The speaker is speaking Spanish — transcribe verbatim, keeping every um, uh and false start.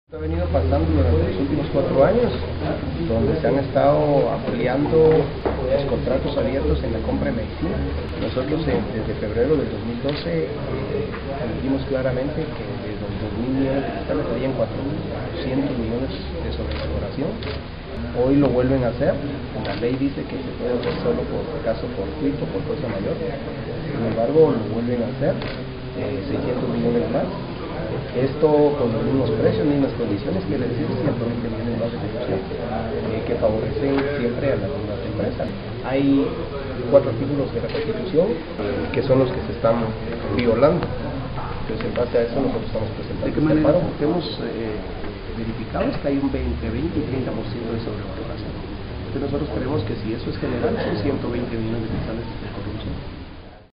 Ha venido pasando durante los últimos cuatro años, donde se han estado ampliando los contratos abiertos en la compra de medicina. Nosotros eh, desde febrero del dos mil doce eh, dijimos claramente que desde los dos mil millones de cristales habían cuatrocientos millones de sobreexploración. Hoy lo vuelven a hacer. La ley dice que se puede hacer solo por caso fortuito, por cosa mayor. Sin embargo, lo vuelven a hacer, eh, seiscientos millones más. Esto con los mismos precios, mismas condiciones, quiere decir ciento veinte millones más de ejecución, eh, que favorecen siempre a las mismas empresas. Hay cuatro artículos de la Constitución eh, que son los que se están violando. Entonces, en base a eso, nosotros estamos presentando. ¿De qué manera? Lo que hemos eh, verificado es que hay un veinte, veinte y treinta por ciento de sobrevaloración. Entonces, nosotros creemos que si eso es general, son ciento veinte millones de cristales de corrupción.